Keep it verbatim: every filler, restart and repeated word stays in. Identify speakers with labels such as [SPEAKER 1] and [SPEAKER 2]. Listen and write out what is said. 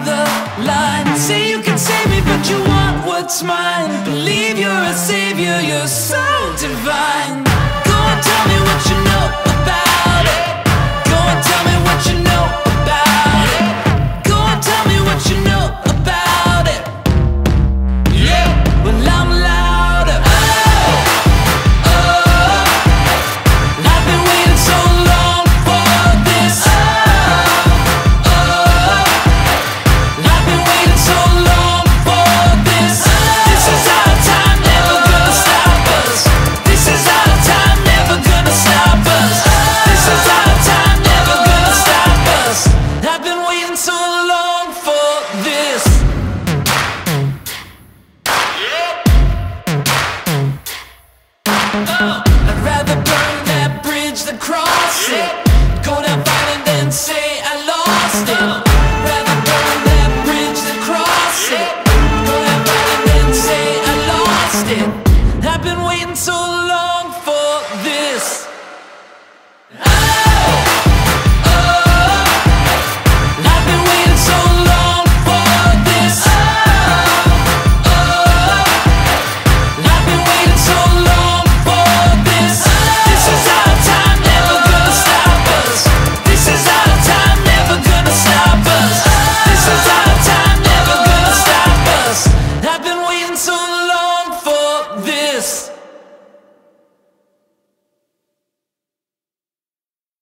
[SPEAKER 1] the line. Say you can save me, but you want what's mine. Believe you're a savior, you're so divine. Go and tell me what you know about it. Go and tell me what you know about it. Go and tell me what you know about it. Yeah, well I'm louder. Oh, oh, I've been waiting so long for this. Oh, oh, I've been waiting so long for this. This is our time, never gonna stop us. This is our time, never gonna stop us. This is our time, never gonna stop us. I've been waiting so long for this. Oh, I'd rather burn that bridge than cross it. Go down fine and then say I lost it. Rather burn that bridge than cross it. Go down fine and then say I lost it. I've been waiting so long for this. Oh, oh, I've been waiting so long for this. Oh, oh, I've been waiting so long for this. This is our time, never gonna stop us. This is our time, never gonna stop us. This is our time, never gonna stop us. I've been waiting so long for this.